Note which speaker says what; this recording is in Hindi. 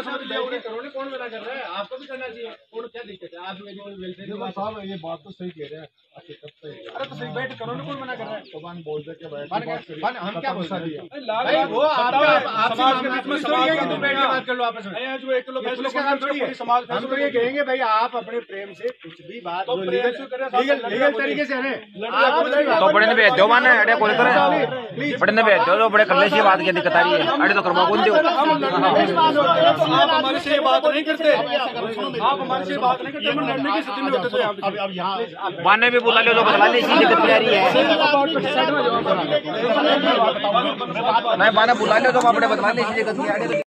Speaker 1: आपका समझ लिया करो, कौन मना कर रहा है? आपको भी करना चाहिए। और क्या दिक्कत है? आप
Speaker 2: साहब ये बात तो सही कह रहे हैं।
Speaker 1: अरे तो सही बैठ करो ना, कौन मना कर रहा है?
Speaker 2: तो बोल दे के
Speaker 1: हम क्या बोल रहे हैं?
Speaker 2: भाई वो
Speaker 1: समाज के बीच में समाज का बैठ के बात कर लो आपस में। जो एक लोग पुलिस का काम थोड़ी है। समाज हम तो ये कहेंगे भाई आप अपने प्रेम से कुछ भी बात लीगल तरीके से हमें
Speaker 3: तो बड़े ने भेज दो माने अड़े कोई करे बड़े ने भेज दो तो बड़े कर ले सी बात की दिक्कत आ रही है। अड़े तो करवा कौन दो
Speaker 1: आप हमारे से बात नहीं करते, आप हमारे से बात नहीं करते, हम लड़ने की स्थिति में होते थे। अब यहाँ
Speaker 3: बाने भी बुला ले तो बदला ले सी दिक्कत आ रही है। नहीं बाने बुला ले तो अपने बदला ले सी दिक्कत आ रही है।